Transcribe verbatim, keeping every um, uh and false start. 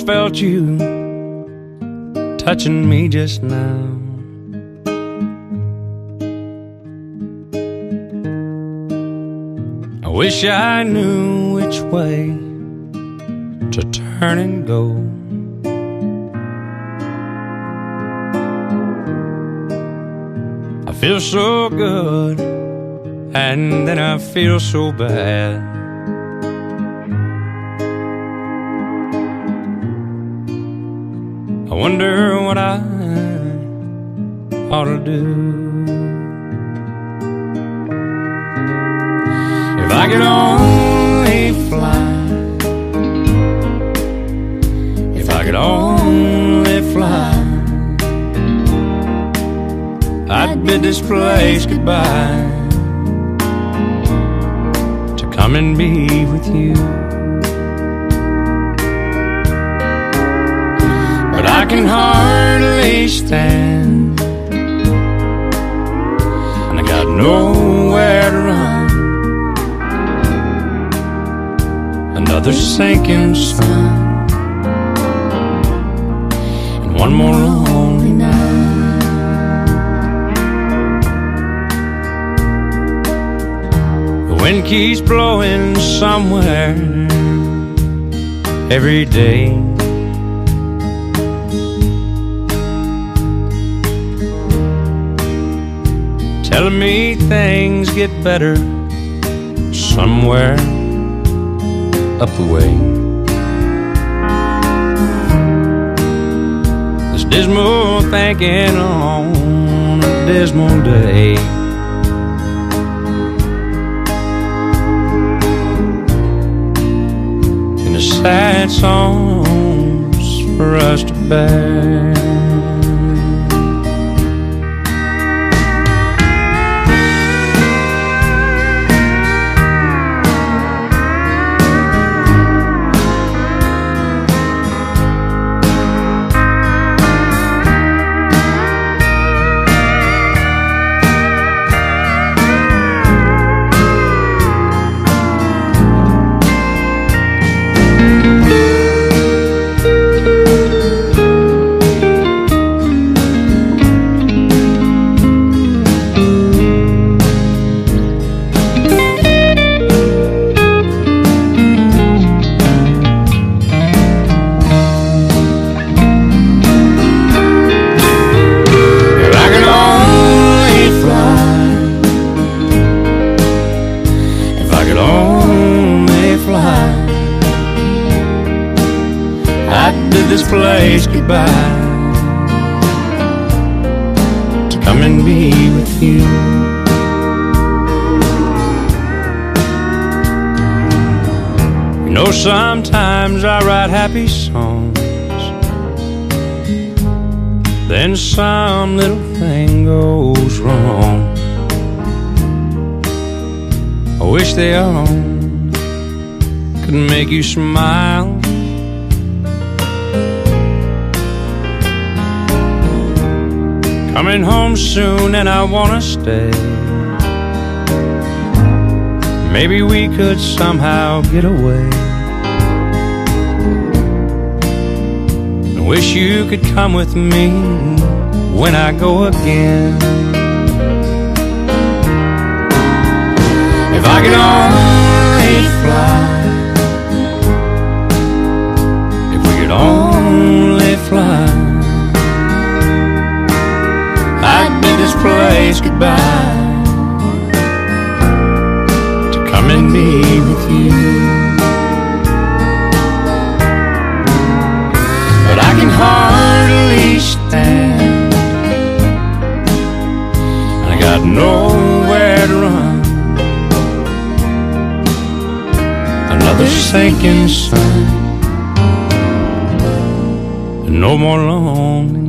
almost felt you touching me just now. I wish I knew which way to turn and go. I feel so good, and then I feel so bad. I wonder what I ought to do. If I could only fly, if I could only fly, I'd bid this place goodbye to come and be with you. But I can hardly stand, and I got nowhere to run. Another sinking sun, and one more lonely night. The wind keeps blowing somewhere every day, telling me things get better somewhere up the way. This dismal thinking on a dismal day, and the sad songs for us to bear. I'd bid this place goodbye to come and be with you. You know, sometimes I write happy songs, then some little thing goes wrong. I wish they all could make you smile. Coming home soon and I wanna stay. Maybe we could somehow get away. I wish you could come with me when I go again. If I could only fly, if we could only fly, I'd bid this place goodbye to come and be with you. But I can hardly stand, and I got nowhere to run. Another sinking sun, and no more lonely